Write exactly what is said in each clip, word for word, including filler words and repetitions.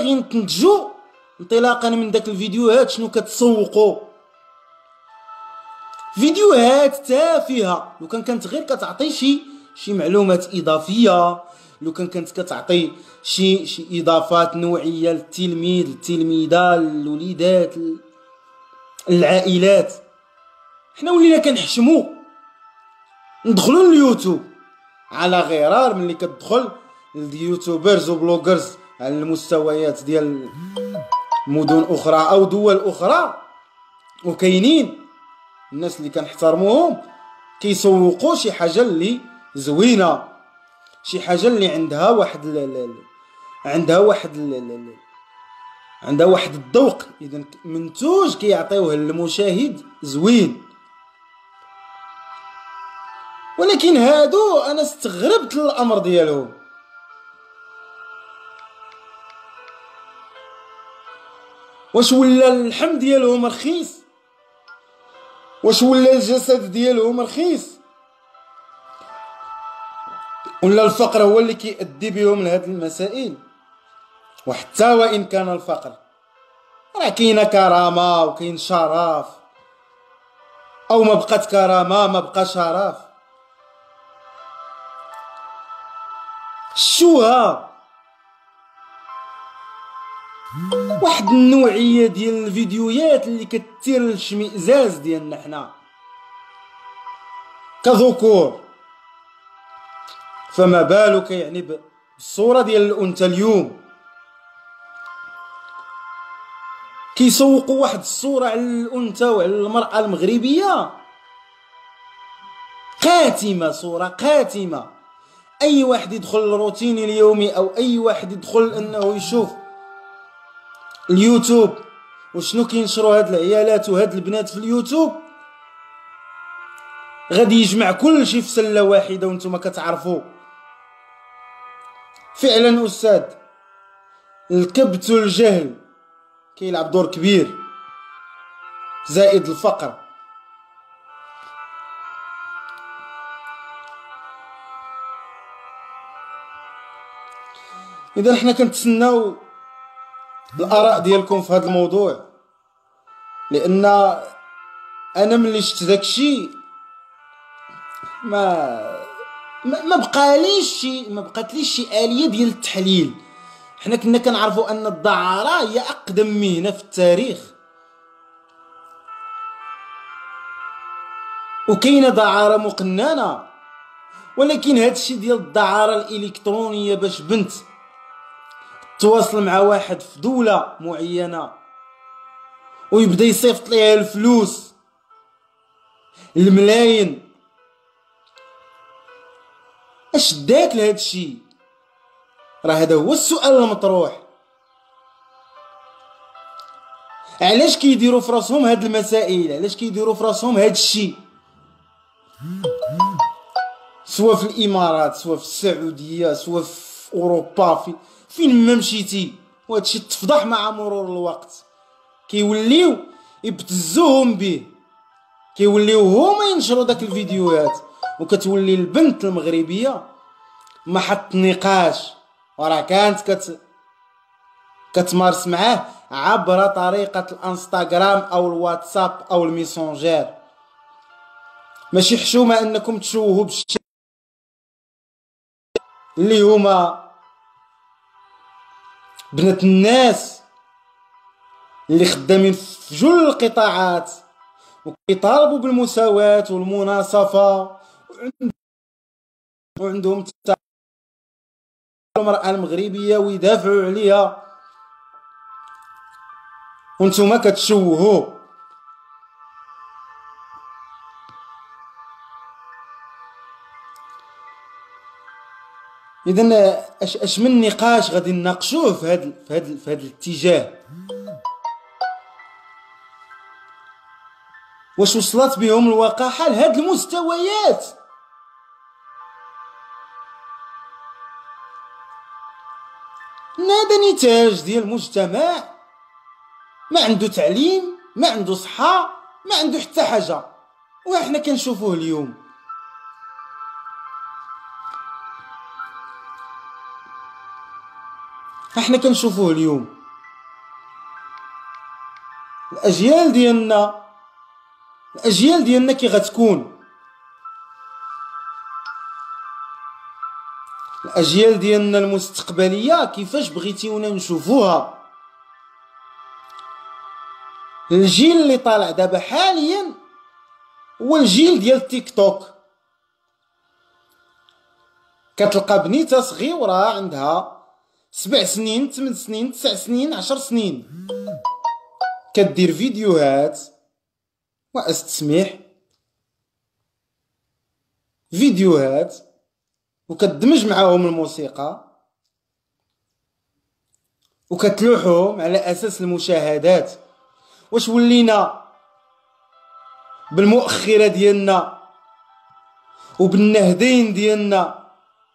باغيين تنتجوا انطلاقا من داك الفيديوهات شنو كتسوقوا؟ فيديوهات تافهه. لو كان كانت غير كتعطي شي شي معلومات اضافيه، لو كان كانت كتعطي شي شي اضافات نوعيه للتلميذ التلميذه الوليدات العائلات، حنا ولينا كنحشموا ندخلوا اليوتيوب على غرار ملي كتدخل اليوتيوبرز وبلوغرز على المستويات ديال مدن اخرى او دول اخرى، وكاينين الناس اللي كنحترموهم كيسوقوا شي حاجه اللي زوينه، شي حاجه اللي عندها واحد ل... ل... عندها واحد ل... ل... عندها واحد الذوق. اذا منتوج كيعطيوه للمشاهد زوين. ولكن هادو انا استغربت الامر ديالهم. واش ولا اللحم ديالهم رخيص؟ واش ولا الجسد ديالهم رخيص؟ ولا الفقر هو اللي كيؤدي بهم لهاد المسائل؟ وحتى وان كان الفقر راه كاينه كرامه وكاين شرف، او ما بقات كرامه ما بقى شرف. شوها واحد النوعيه ديال الفيديوهات اللي كتثير الاشمئزاز ديالنا حنا كذكور، فما بالك يعني بالصوره ديال الانثى اليوم. كيسوقوا واحد الصوره على الانثى وعلى المراه المغربيه قاتمه، صوره قاتمه. اي واحد يدخل الروتين اليومي او اي واحد يدخل انه يشوف اليوتيوب وشنو كينشروا هاد العيالات وهاد البنات في اليوتيوب، غادي يجمع كل شيء في سله واحده. وانتم كتعرفوا فعلا استاذ الكبت والجهل كيلعب دور كبير، زائد الفقر. اذا حنا كنتسناو الاراء ديالكم في هذا الموضوع، لان انا ملي شفت داكشي ما ما, ما بقاليش شي ما بقاتليش شي آلية ديال التحليل. حنا كنا كنعرفوا ان الدعارة هي اقدم مهنة في التاريخ، وكاينه دعارة مقننة. ولكن هادشي ديال الدعارة الالكترونية باش بنت تواصل مع واحد في دولة معينة ويبدا يصيفط ليها الفلوس الملايين، اش داك لهاد الشيء؟ راه هذا هو السؤال المطروح. علاش كيديروا في راسهم هاد المسائل؟ علاش كيديروا في راسهم هاد الشيء؟ سواء في الامارات سواء في السعوديه سواء في اوروبا، في فين ما مشيتي، وهادشي تفضح مع مرور الوقت. كيوليو يبتزوهم به، كيوليو هما ينشروا داك الفيديوهات، وكتولي البنت المغربيه محط نقاش، وراه كانت كت كتمارس معاه عبر طريقه الانستغرام او الواتساب او الميسونجر. ماشي حشومه انكم تشوهوا بالشيء اللي هما بنات الناس اللي خدامين في جل القطاعات وكيطالبوا بالمساواة والمناصفة، وعندهم المرأة المغربية ويدافعوا عليها، وانتم كتشوهوا. اذا اش اش من نقاش غادي نناقشوه في هذا في هذا في هذا الاتجاه؟ واش وصلت بهم الوقاحه لهاد المستويات؟ هذا نتاج ديال مجتمع ما عنده تعليم، ما عنده صحه، ما عنده حتى حاجه، وحنا كنشوفوه اليوم. احنا كنشوفوه اليوم. الاجيال ديالنا الاجيال ديالنا كي غتكون، الاجيال ديالنا المستقبليه كيفاش بغيتيونا نشوفوها. الجيل اللي طالع دابا حاليا هو الجيل ديال التيك توك. كتلقى بنيته صغيره عندها سبع سنين، ثمان سنين، تسع سنين، عشر سنين، كدير فيديوهات واس تسميح فيديوهات وكتدمج معاهم الموسيقى وكتلوحهم على اساس المشاهدات. واش ولينا بالمؤخره ديالنا وبالنهدين ديالنا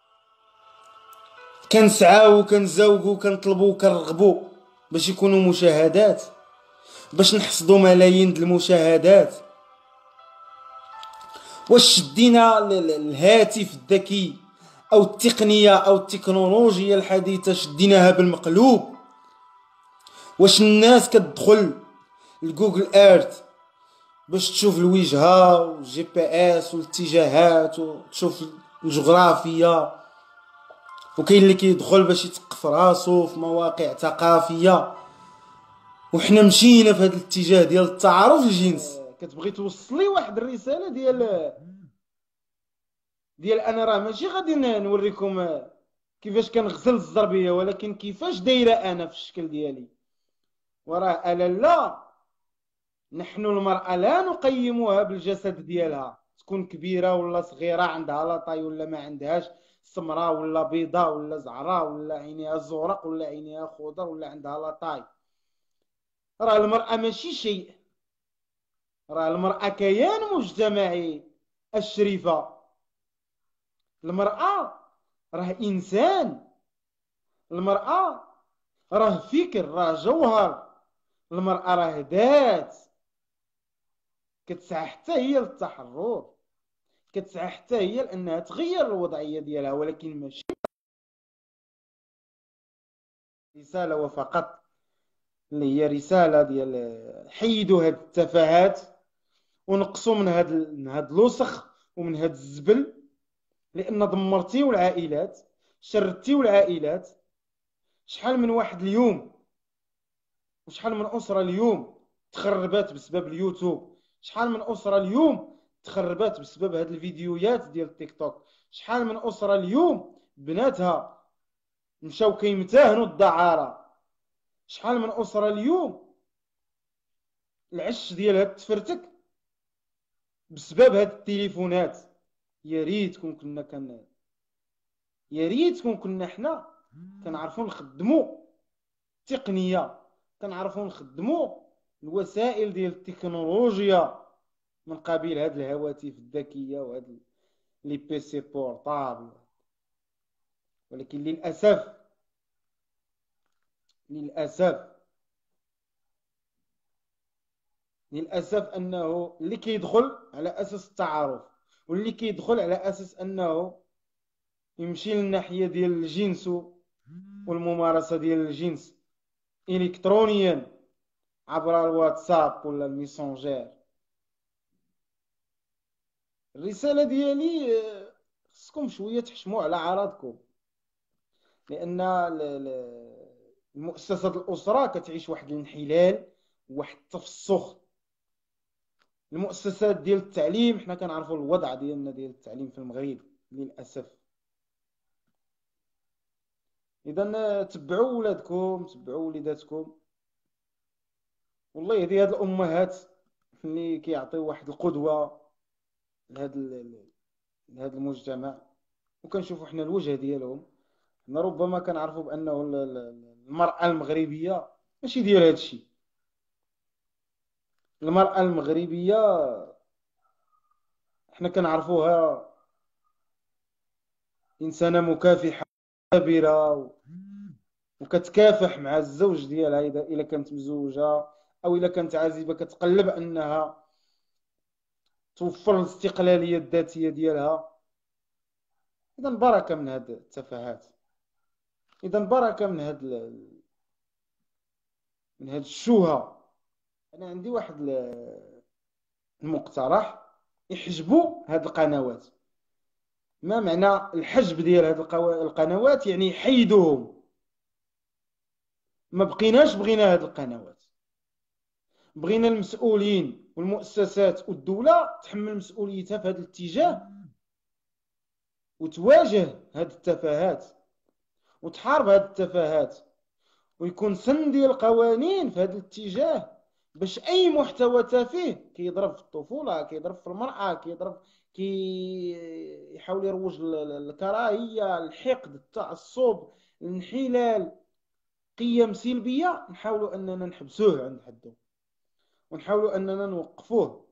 كنسعاو وكنزاوقو وكنطلبو وكنرغبو باش يكونوا مشاهدات، باش نحصدوا ملايين د المشاهدات؟ واش شدينا الهاتف الذكي او التقنيه او التكنولوجيا الحديثه شديناها بالمقلوب؟ واش الناس كتدخل لجوجل ايرث باش تشوف الوجهه والجي بي اس والاتجاهات وتشوف الجغرافيا، وكاين اللي كيدخل باش يثقف راسو في مواقع ثقافيه، وحنا مشينا في هذا الاتجاه ديال التعارف الجنس. كتبغي توصل لي واحد الرساله ديال ديال انا راه ماشي غادي نوريكم كيفاش كنغسل الزربيه، ولكن كيفاش دايره انا في الشكل ديالي. وراه الا لا، نحن المرأة لا نقيمها بالجسد ديالها، تكون كبيرة ولا صغيرة، عندها لاطاي ولا ما عندهاش، سمراء ولا بيضاء ولا زعراء ولا عينيها زرق ولا عينيها خضر ولا عندها لاطاي. راه المرأة ماشي شيء، راه المرأة كيان مجتمعي الشريفة. المرأة راه إنسان، المرأة راه فكر، راه جوهر، المرأة راه ذات كتسعى حتى هي للتحرر، كتسعى حتى هي لانها تغير الوضعيه ديالها، ولكن ماشي رساله وفقط اللي هي رساله ديال حيدوا هاد التفاهات ونقصوا من هاد من هاد الوسخ ومن هاد الزبل، لان دمرتيو العائلات، شردتيو العائلات. شحال من واحد اليوم وشحال من اسره اليوم تخربات بسبب اليوتيوب، شحال من اسره اليوم تخربات بسبب هاد الفيديوهات ديال التيك توك، شحال من اسره اليوم بناتها مشاو كيمتهنوا الدعاره، شحال من اسره اليوم العش ديالها تفرتك بسبب هاد التليفونات. يا ريتكم كنا كن يا ريتكم كنا حنا كنعرفوا نخدموا التقنيه، كنعرفوا نخدموا الوسائل ديال التكنولوجيا من قبيل هاد الهواتف الذكيه وهاد لي بيسي بورطابل. ولكن للاسف للاسف للاسف انه اللي كيدخل على اساس التعارف واللي كيدخل على اساس انه يمشي للناحيه ديال الجنس والممارسه ديال الجنس الكترونيا عبر الواتساب ولا الميسنجر. الرساله ديالي خصكم شويه تحشموا على عراضكم، لان المؤسسه الاسره كتعيش واحد الانحلال وواحد التفسخ. المؤسسات ديال التعليم حنا كنعرفوا الوضع ديالنا ديال التعليم في المغرب للاسف. اذا تبعوا ولادكم، تبعوا وليداتكم، والله يهدي هاد الامهات اللي كيعطيو واحد القدوه لهذا لهذا المجتمع، وكنشوفوا حنا الوجه ديالهم. حنا ربما كنعرفوا بانه المراه المغربيه ماشي ديال هذا الشيء. المراه المغربيه حنا كنعرفوها انسانه مكافحه كبيره وكتكافح مع الزوج ديالها اذا الا كانت مزوجه او الا كانت عازبه، كتقلب انها توفر الاستقلاليه الذاتيه ديالها. اذا بركه من هاد التفاهات. اذا بركه من هاد ال- من هاد الشوهه. انا عندي واحد ال- المقترح، يحجبوا هاد القنوات. ما معنى الحجب ديال هاد القوا- القنوات؟ يعني يحيدوهم، ما بقيناش بغينا هاد القنوات. بغينا المسؤولين والمؤسسات والدولة تحمل مسؤوليتها في هذا الاتجاه، وتواجه هذه التفاهات وتحارب هذه التفاهات، ويكون سن ديال القوانين في هذا الاتجاه، باش اي محتوى تافه كيضرب في الطفولة، كيضرب في المرأة، كيضرب كي يحاول يروج لل- للكراهية، الحقد، التعصب، الانحلال، قيم سلبية، نحاولوا اننا نحبسوه عند حده، ونحاولوا اننا نوقفوه.